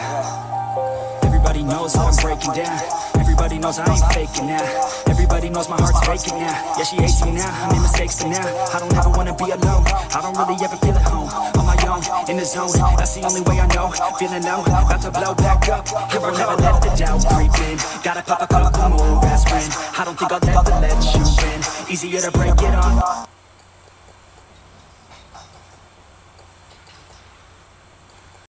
Everybody knows that I'm breaking down. Everybody knows I ain't faking now. Everybody knows my heart's faking now. Yeah, she hates me now, I made mistakes but now I don't ever wanna be alone. I don't really ever feel at home. On my own, in the zone, that's the only way I know. Feeling low, about to blow back up. Here I'll never let the doubt creep in. Gotta pop a couple more aspirin. I don't think I'll ever let you in. Easier to break it off.